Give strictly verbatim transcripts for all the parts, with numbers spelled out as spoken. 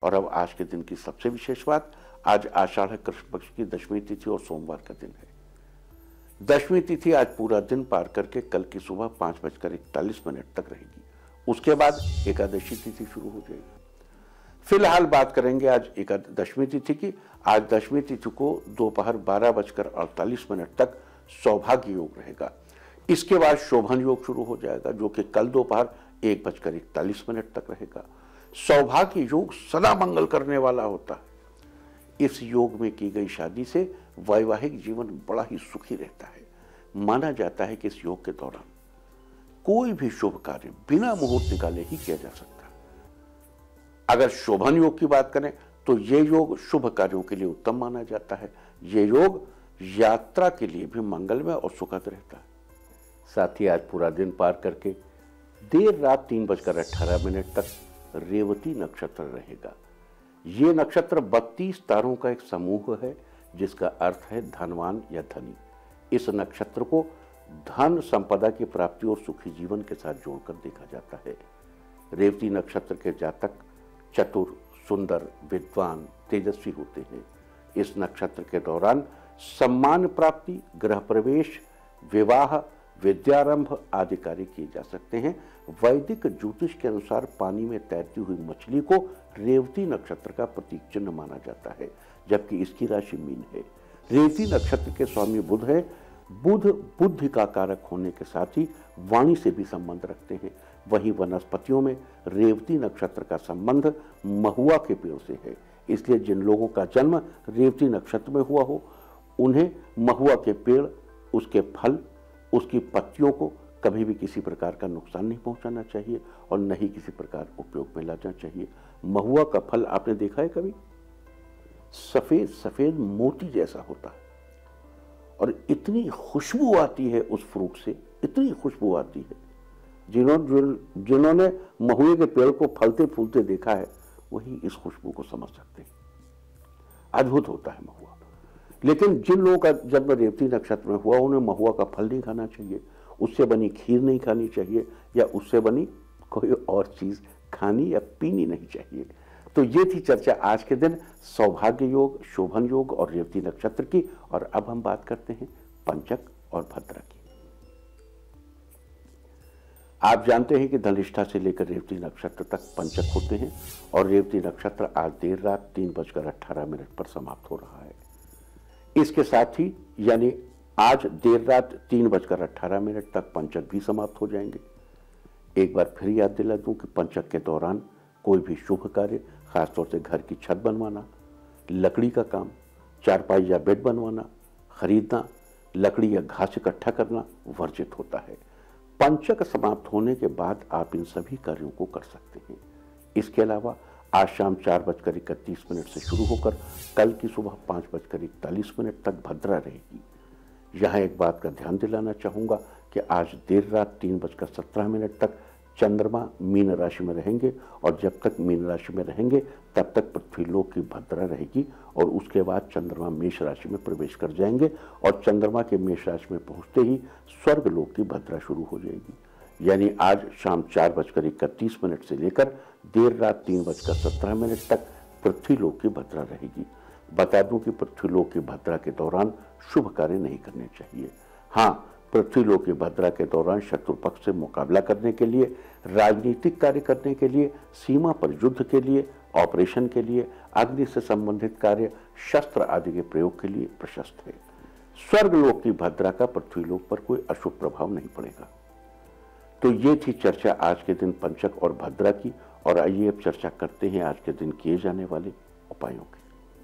और अब आज के दिन की सबसे विशेष बात, आज आषाढ़ कृष्ण पक्ष की दशमी तिथि और सोमवार का दिन है। दशमी तिथि आज पूरा दिन पार करके कल की सुबह पांच बजकर इकतालीस मिनट तक रहेगी। उसके बाद एकादशी तिथि शुरू हो जाएगी। फिलहाल बात करेंगे आज एकादशी तिथि की। आज दशमी तिथि को दोपहर बारह बजकर अड़तालीस मिनट तक सौभाग्य योग रहेगा। इसके बाद शोभन योग शुरू हो जाएगा, जो कि कल दोपहर एक बजकर इकतालीस मिनट तक रहेगा। सौभाग्य योग सदा मंगल करने वाला होता है। इस योग में की गई शादी से वैवाहिक जीवन बड़ा ही सुखी रहता है। माना जाता है कि इस योग के दौरान कोई भी शुभ कार्य बिना मुहूर्त निकाले ही किया जा सकता है। अगर शोभन योग की बात करें तो ये योग शुभ कार्यों के लिए उत्तम माना जाता है। ये योग यात्रा के लिए भी मंगलमय और सुखद रहता है। साथ ही आज पूरा दिन पार करके देर रात तीन बजकर अट्ठारह मिनट तक रेवती नक्षत्र रहेगा। ये नक्षत्र बत्तीस तारों का एक समूह है, जिसका अर्थ है धनवान या धनी। इस नक्षत्र को धन संपदा की प्राप्ति और सुखी जीवन के साथ जोड़कर देखा जाता है। रेवती नक्षत्र के जातक चतुर, सुंदर, विद्वान, तेजस्वी होते हैं। इस नक्षत्र के दौरान सम्मान प्राप्ति, गृह प्रवेश, विवाह, विद्यारंभ आदि कार्य किए जा सकते हैं। वैदिक ज्योतिष के अनुसार पानी में तैरती हुई मछली को रेवती नक्षत्र का प्रतीक चिन्ह माना जाता है, जबकि इसकी राशि मीन है। रेवती नक्षत्र के स्वामी बुध है। बुध बुद्धि का कारक होने के साथ ही वाणी से भी संबंध रखते हैं। वहीं वनस्पतियों में रेवती नक्षत्र का संबंध महुआ के पेड़ से है। इसलिए जिन लोगों का जन्म रेवती नक्षत्र में हुआ हो, उन्हें महुआ के पेड़, उसके फल, उसकी पत्तियों को कभी भी किसी प्रकार का नुकसान नहीं पहुंचाना चाहिए और न ही किसी प्रकार उपयोग में लाना चाहिए। महुआ का फल आपने देखा है कभी? सफेद सफेद मोती जैसा होता है और इतनी खुशबू आती है उस फ्रूट से, इतनी खुशबू आती है। जिन्होंने जिन्होंने महुए के पेड़ को फलते फूलते देखा है, वही इस खुशबू को समझ सकते हैं। अद्भुत होता है महुआ। लेकिन जिन लोगों का जन्म रेवती नक्षत्र में हुआ, उन्हें महुआ का फल नहीं खाना चाहिए, उससे बनी खीर नहीं खानी चाहिए, या उससे बनी कोई और चीज खानी या पीनी नहीं चाहिए। तो ये थी चर्चा आज के दिन सौभाग्य योग, शोभन योग और रेवती नक्षत्र की। और अब हम बात करते हैं पंचक और भद्रा की। आप जानते हैं कि धनिष्ठा से लेकर रेवती नक्षत्र तक पंचक होते हैं और रेवती नक्षत्र आज देर रात तीन बजकर अट्ठारह मिनट पर समाप्त हो रहा है। इसके साथ ही यानी आज देर रात तीन बजकर अट्ठारह मिनट तक पंचक भी समाप्त हो जाएंगे। एक बार फिर याद दिला दूं कि पंचक के दौरान कोई भी शुभ कार्य, खासतौर से घर की छत बनवाना, लकड़ी का काम, चारपाई या बेड बनवाना, खरीदना, लकड़ी या घास इकट्ठा करना वर्जित होता है। पंचक समाप्त होने के बाद आप इन सभी कार्यों को कर सकते हैं। इसके अलावा आज शाम चार बजकर इकतीस मिनट से शुरू होकर कल की सुबह पाँच बजकर इकतालीस मिनट तक भद्रा रहेगी। यहाँ एक बात का ध्यान दिलाना चाहूँगा कि आज देर रात तीन बजकर सत्रह मिनट तक चंद्रमा मीन राशि में रहेंगे और जब तक मीन राशि में रहेंगे तब तक पृथ्वीलोक की भद्रा रहेगी और उसके बाद चंद्रमा मेष राशि में प्रवेश कर जाएंगे और चंद्रमा के मेष राशि में पहुँचते ही स्वर्ग लोक की भद्रा शुरू हो जाएगी। यानी आज शाम चार बजकर इकतीस मिनट से लेकर देर रात तीन बजकर सत्रह मिनट तक पृथ्वीलोक की भद्रा रहेगी। बता दूं कि पृथ्वीलोक की भद्रा के दौरान शुभ कार्य नहीं करने चाहिए। हाँ, पृथ्वीलोक की भद्रा के दौरान शत्रु पक्ष से मुकाबला करने के लिए, राजनीतिक कार्य करने के लिए, सीमा पर युद्ध के लिए, ऑपरेशन के लिए, अग्नि से संबंधित कार्य, शस्त्र आदि के प्रयोग के लिए प्रशस्त है। स्वर्गलोक की भद्रा का पृथ्वीलोक पर कोई अशुभ प्रभाव नहीं पड़ेगा। तो ये थी चर्चा आज के दिन पंचक और भद्रा की। और आइए अब चर्चा करते हैं आज के दिन किए जाने वाले उपायों की।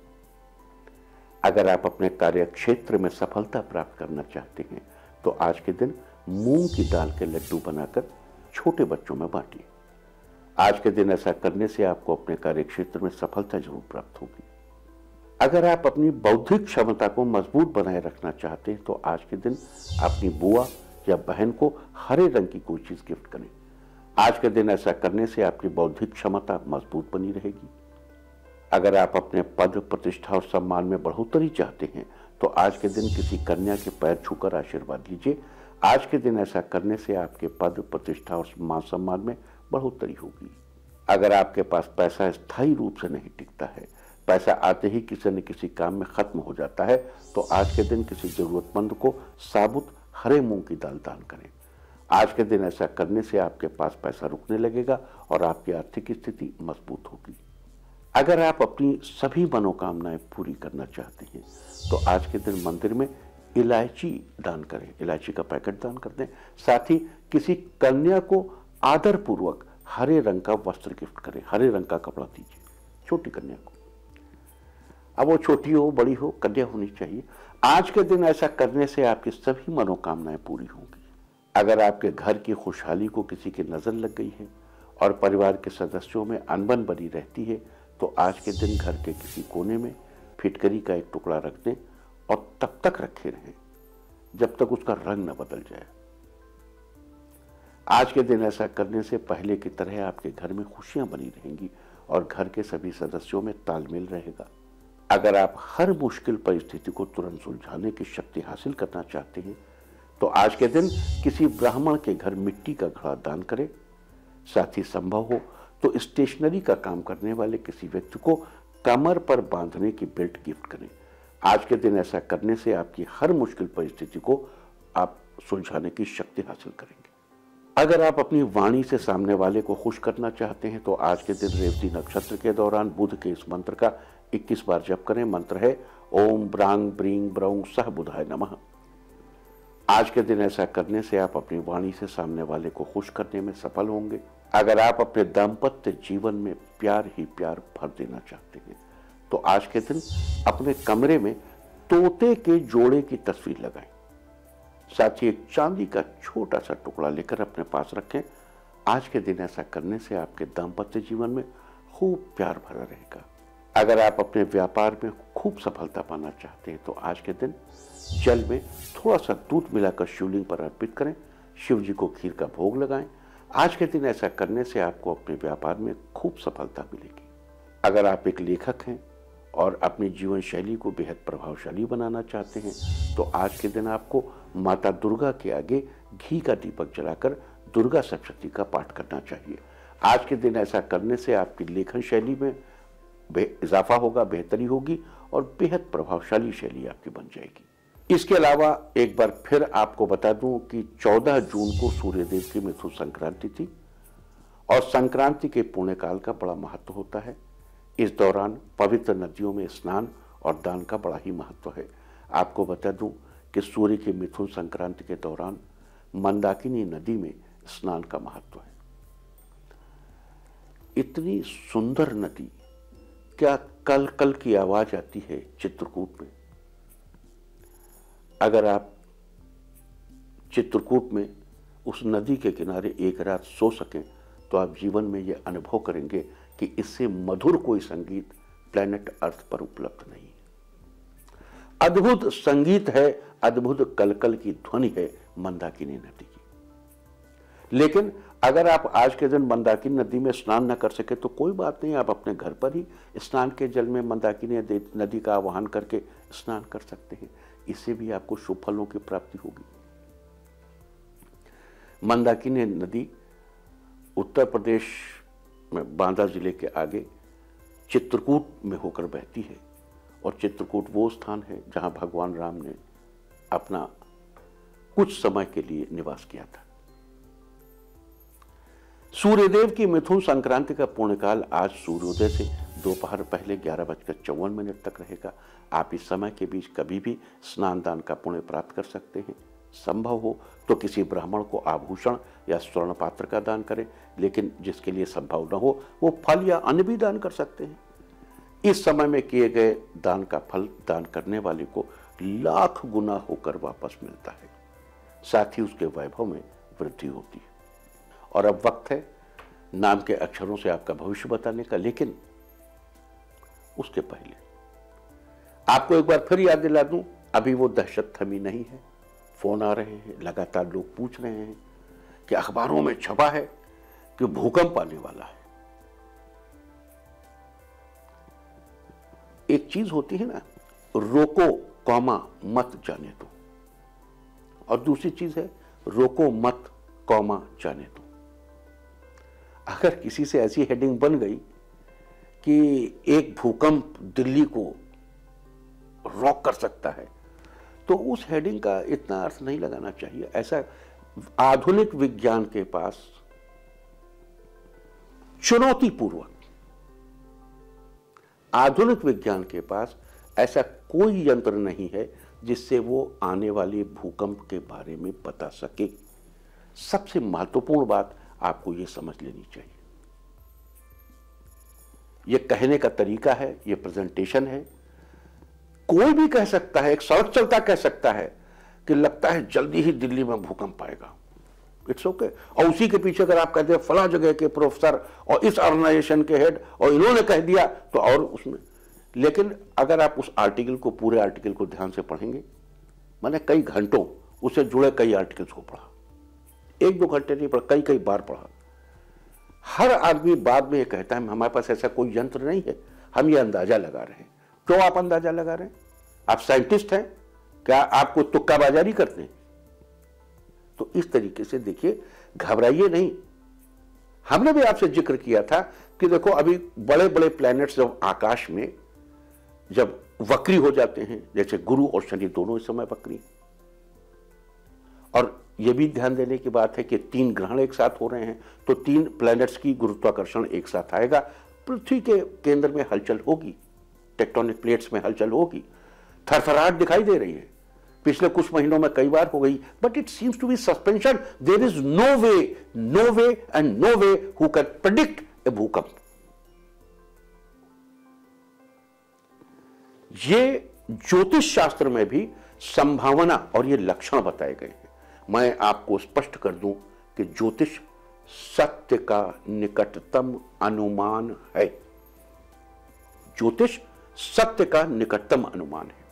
अगर आप अपने कार्य क्षेत्र में सफलता प्राप्त करना चाहते हैं तो आज के दिन मूंग की दाल के लड्डू बनाकर छोटे बच्चों में बांटिए। आज के दिन ऐसा करने से आपको अपने कार्य क्षेत्र में सफलता जरूर प्राप्त होगी। अगर आप अपनी बौद्धिक क्षमता को मजबूत बनाए रखना चाहते हैं तो आज के दिन अपनी बुआ या बहन को हरे रंग की कोई चीज गिफ्ट करें। आज के दिन ऐसा करने से आपकी बौद्धिक क्षमता मजबूत बनी रहेगी। अगर आप अपने पद, प्रतिष्ठा और सम्मान में बढ़ोतरी चाहते हैं तो आज के दिन किसी कन्या के पैर छूकर आशीर्वाद लीजिए। आज के दिन ऐसा करने से आपके पद, प्रतिष्ठा और मान सम्मान में बढ़ोतरी होगी। अगर आपके पास पैसा स्थायी रूप से नहीं टिकता है, पैसा आते ही किसी न किसी काम में खत्म हो जाता है, तो आज के दिन किसी जरूरतमंद को साबुत हरे मूंग की दाल दान करें। आज के दिन ऐसा करने से आपके पास पैसा रुकने लगेगा और आपकी आर्थिक स्थिति मजबूत होगी। अगर आप अपनी सभी मनोकामनाएं पूरी करना चाहते हैं तो आज के दिन मंदिर में इलायची दान करें, इलायची का पैकेट दान कर दें। साथ ही किसी कन्या को आदर पूर्वक हरे रंग का वस्त्र गिफ्ट करें, हरे रंग का कपड़ा दीजिए छोटी कन्या को। अब वो छोटी हो बड़ी हो, कन्या होनी चाहिए। आज के दिन ऐसा करने से आपकी सभी मनोकामनाएं पूरी होंगी। अगर आपके घर की खुशहाली को किसी की नजर लग गई है और परिवार के सदस्यों में अनबन बनी रहती है तो आज के दिन घर के किसी कोने में फिटकरी का एक टुकड़ा रख दें और तब तक रखे रहें जब तक उसका रंग न बदल जाए। आज के दिन ऐसा करने से पहले की तरह आपके घर में खुशियां बनी रहेंगी और घर के सभी सदस्यों में तालमेल रहेगा। अगर आप हर मुश्किल परिस्थिति को तुरंत सुलझाने की शक्ति हासिल करना चाहते हैं तो आज के दिन किसी ब्राह्मण के घर मिट्टी का घड़ा दान करें। साथ ही संभव हो तो स्टेशनरी का काम करने वाले किसी व्यक्ति को कमर पर बांधने की बेल्ट गिफ्ट करें। आज के दिन ऐसा करने से आपकी हर मुश्किल परिस्थिति को आप सुलझाने की शक्ति हासिल करेंगे। अगर आप अपनी वाणी से सामने वाले को खुश करना चाहते हैं तो आज के दिन रेवती नक्षत्र के दौरान बुध के इस मंत्र का इक्कीस बार जप करें। मंत्र है ओम ब्रांग ब्रींग ब्रौंग सह बुधाय नमः। आज के दिन ऐसा करने से आप अपनी वाणी से सामने वाले को खुश करने में सफल होंगे। अगर आप अपने दाम्पत्य जीवन में प्यार ही प्यार भर देना चाहते हैं तो आज के दिन अपने कमरे में तोते के जोड़े की तस्वीर लगाएं। साथ ही एक चांदी का छोटा सा टुकड़ा लेकर अपने पास रखें। आज के दिन ऐसा करने से आपके दाम्पत्य जीवन में खूब प्यार भरा रहेगा। अगर आप अपने व्यापार में खूब सफलता पाना चाहते हैं तो आज के दिन जल में थोड़ा सा दूध मिलाकर शिवलिंग पर अर्पित करें। शिव जी को खीर का भोग लगाएं। आज के दिन ऐसा करने से आपको अपने व्यापार में खूब सफलता मिलेगी। अगर आप एक लेखक हैं और अपनी जीवन शैली को बेहद प्रभावशाली बनाना चाहते हैं तो आज के दिन आपको माता दुर्गा के आगे घी का दीपक जलाकर दुर्गा सप्तशती का पाठ करना चाहिए। आज के दिन ऐसा करने से आपकी लेखन शैली में इजाफा होगा, बेहतरी होगी और बेहद प्रभावशाली शैली आपकी बन जाएगी। इसके अलावा एक बार फिर आपको बता दूं कि चौदह जून को सूर्यदेव की मिथुन संक्रांति थी और संक्रांति के पुण्यकाल का बड़ा महत्व होता है। इस दौरान पवित्र नदियों में स्नान और दान का बड़ा ही महत्व है। आपको बता दूं कि सूर्य की मिथुन संक्रांति के दौरान मंदाकिनी नदी में स्नान का महत्व है। इतनी सुंदर नदी, क्या कल कल की आवाज आती है चित्रकूट में। अगर आप चित्रकूट में उस नदी के किनारे एक रात सो सकें तो आप जीवन में यह अनुभव करेंगे कि इससे मधुर कोई संगीत प्लेनेट अर्थ पर उपलब्ध नहीं है। अद्भुत संगीत है, अद्भुत कलकल की ध्वनि है मंदाकिनी नदी की। लेकिन अगर आप आज के दिन मंदाकिनी नदी में स्नान न कर सके तो कोई बात नहीं, आप अपने घर पर ही स्नान के जल में मंदाकिनी नदी का आवाहन करके स्नान कर सकते हैं। इससे भी आपको शुभ फलों की प्राप्ति होगी। मंदाकिनी नदी उत्तर प्रदेश में बांदा जिले के आगे चित्रकूट में होकर बहती है और चित्रकूट वो स्थान है जहां भगवान राम ने अपना कुछ समय के लिए निवास किया था। सूर्यदेव की मिथुन संक्रांति का पूर्णकाल आज सूर्योदय से दोपहर पहले ग्यारह बजकर चौवन मिनट तक रहेगा। आप इस समय के बीच कभी भी स्नान दान का पुण्य प्राप्त कर सकते हैं। संभव हो तो किसी ब्राह्मण को आभूषण या स्वर्ण पात्र का दान करें, लेकिन जिसके लिए संभव न हो वो फल या अन्न भी दान कर सकते हैं। इस समय में किए गए दान का फल दान करने वाले को लाख गुना होकर वापस मिलता है, साथ ही उसके वैभव में वृद्धि होती है। और अब वक्त है नाम के अक्षरों से आपका भविष्य बताने का, लेकिन उसके पहले आपको एक बार फिर याद दिला दूं, अभी वो दहशत थमी नहीं है। फोन आ रहे हैं, लगातार लोग पूछ रहे हैं कि अखबारों में छपा है कि भूकंप आने वाला है। एक चीज होती है ना, रोको कॉमा मत जाने दो, और दूसरी चीज है रोको मत कॉमा जाने दो। अगर किसी से ऐसी हेडिंग बन गई कि एक भूकंप दिल्ली को रॉक कर सकता है, तो उस हेडिंग का इतना अर्थ नहीं लगाना चाहिए। ऐसा आधुनिक विज्ञान के पास चुनौतीपूर्वक, आधुनिक विज्ञान के पास ऐसा कोई यंत्र नहीं है जिससे वो आने वाले भूकंप के बारे में बता सके। सबसे महत्वपूर्ण बात आपको यह समझ लेनी चाहिए। यह कहने का तरीका है, यह प्रेजेंटेशन है। कोई भी कह सकता है, एक सड़क चलता कह सकता है कि लगता है जल्दी ही दिल्ली में भूकंप आएगा, इट्स ओके okay। और उसी के पीछे अगर आप कहते हैं फला जगह के प्रोफेसर और इस ऑर्गेनाइजेशन के हेड और इन्होंने कह दिया, तो और उसमें, लेकिन अगर आप उस आर्टिकल को, पूरे आर्टिकल को ध्यान से पढ़ेंगे, मैंने कई घंटों उससे जुड़े कई आर्टिकल्स को पढ़ा, एक दो घंटे नहीं पढ़ा, कई कई बार पढ़ा। हर आदमी बाद में ये कहता है हमारे पास ऐसा कोई यंत्र नहीं है, हम ये अंदाजा लगा रहे हैं। क्यों आप अंदाजा लगा रहे हैं? आप साइंटिस्ट हैं क्या? आप कोई तुक्काबाजारी करते हैं? तो इस तरीके से देखिए, घबराइए नहीं। हमने भी आपसे जिक्र किया था कि देखो अभी बड़े बड़े प्लैनेट्स जब आकाश में जब वक्री हो जाते हैं, जैसे गुरु और शनि दोनों इस समय वक्री, और यह भी ध्यान देने की बात है कि तीन ग्रहण एक साथ हो रहे हैं, तो तीन प्लैनेट्स की गुरुत्वाकर्षण एक साथ आएगा, पृथ्वी के केंद्र में हलचल होगी, टेक्टोनिक प्लेट्स में हलचल होगी, थरथराहट दिखाई दे रही है, पिछले कुछ महीनों में कई बार हो गई, but it seems to be suspension. There is no way, no way and no way who can predict a भूकंप। ये ज्योतिष शास्त्र में भी संभावना और ये लक्षण बताए गए हैं। मैं आपको स्पष्ट कर दूं कि ज्योतिष सत्य का निकटतम अनुमान है। ज्योतिष सत्य का निकटतम अनुमान है।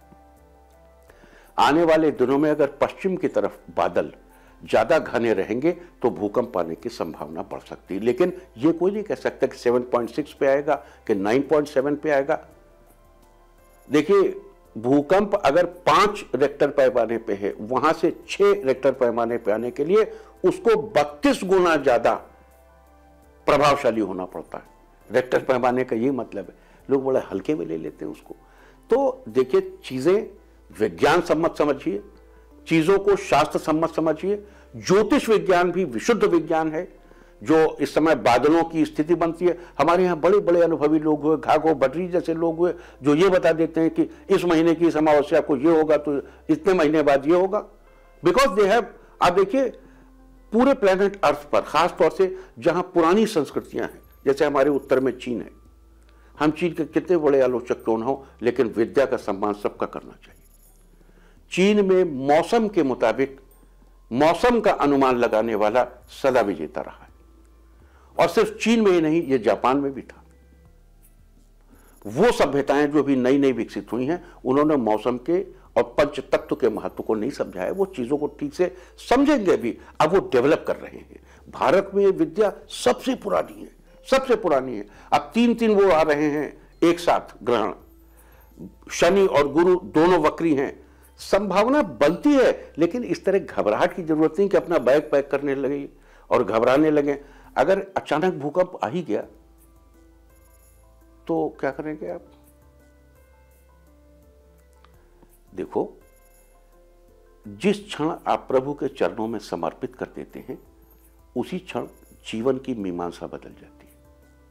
आने वाले दिनों में अगर पश्चिम की तरफ बादल ज्यादा घने रहेंगे तो भूकंप आने की संभावना बढ़ सकती है, लेकिन यह कोई नहीं कह सकता कि सात पॉइंट छह पे आएगा कि नौ पॉइंट सात पे आएगा। देखिए, भूकंप अगर पांच रेक्टर पैमाने पे है, वहां से छह रेक्टर पैमाने पे आने के लिए उसको बत्तीस गुना ज्यादा प्रभावशाली होना पड़ता है। रेक्टर पैमाने का ये मतलब है, लोग बड़े हल्के में ले लेते हैं उसको। तो देखिए, चीजें विज्ञान सम्मत समझिए, चीजों को शास्त्र सम्मत समझिए। ज्योतिष विज्ञान भी विशुद्ध विज्ञान है। जो इस समय बादलों की स्थिति बनती है, हमारे यहाँ बड़े बड़े अनुभवी लोग हुए, घाघो बटरी जैसे लोग हुए, जो ये बता देते हैं कि इस महीने की इस अमावस्या को ये होगा तो इतने महीने बाद ये होगा, बिकॉज दे हैव। आप देखिए, पूरे प्लेनेट अर्थ पर, खासतौर से जहां पुरानी संस्कृतियां हैं, जैसे हमारे उत्तर में चीन है, हम चीन के कितने बड़े आलोचक क्यों न हो, लेकिन विद्या का सम्मान सबका करना चाहिए। चीन में मौसम के मुताबिक मौसम का अनुमान लगाने वाला सदा विजेता रहा है, और सिर्फ चीन में ही नहीं, यह जापान में भी था। वो सभ्यताएं जो भी नई नई विकसित हुई हैं, उन्होंने मौसम के और पंच तत्व के महत्व को नहीं समझा है। वो चीजों को ठीक से समझेंगे भी, अब वो डेवलप कर रहे हैं। भारत में विद्या सबसे पुरानी है, सबसे पुरानी है। अब तीन तीन वो आ रहे हैं एक साथ ग्रहण, शनि और गुरु दोनों वक्री हैं। संभावना बनती है, लेकिन इस तरह घबराहट की जरूरत नहीं कि अपना बैग पैक करने लगे और घबराने लगे। अगर अचानक भूकंप आ ही गया तो क्या करेंगे आप? देखो, जिस क्षण आप प्रभु के चरणों में समर्पित कर देते हैं, उसी क्षण जीवन की मीमांसा बदल जाती है।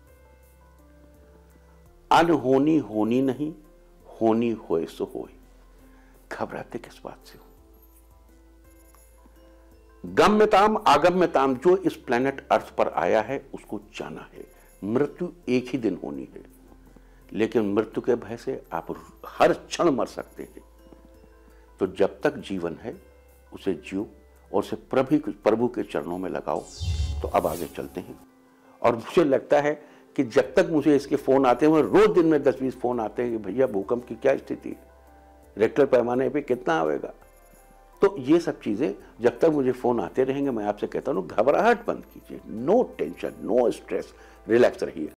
अनहोनी होनी नहीं, होनी होए सो होए। घबराते किस बात से हो? गम्यताम आगम्यताम, जो इस प्लेनेट अर्थ पर आया है उसको जाना है। मृत्यु एक ही दिन होनी है, लेकिन मृत्यु के भय से आप हर क्षण मर सकते हैं। तो जब तक जीवन है उसे जियो और उसे प्रभु प्रभु के चरणों में लगाओ। तो अब आगे चलते हैं। और मुझे लगता है कि जब तक मुझे इसके फोन आते हैं, रोज दिन में दस बीस फोन आते हैं कि भैया भूकंप की क्या स्थिति है, रेक्टर पैमाने पे कितना आएगा। तो ये सब चीजें जब तक मुझे फोन आते रहेंगे, मैं आपसे कहता हूं घबराहट बंद कीजिए, no tension, no stress, relax रहिए।